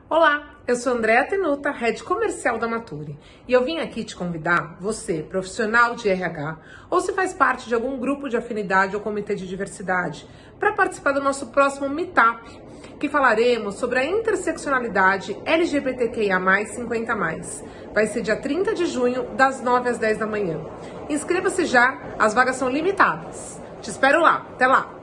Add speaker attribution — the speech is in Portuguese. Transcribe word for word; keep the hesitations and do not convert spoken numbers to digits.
Speaker 1: Olá, eu sou Andréa Tenuta, Head Comercial da Nature, e eu vim aqui te convidar, você, profissional de R H, ou se faz parte de algum grupo de afinidade ou comitê de diversidade, para participar do nosso próximo Meetup, que falaremos sobre a interseccionalidade L G B T Q I A mais, cinquenta mais. Vai ser dia trinta de junho, das nove às dez da manhã. Inscreva-se já, as vagas são limitadas. Te espero lá, até lá!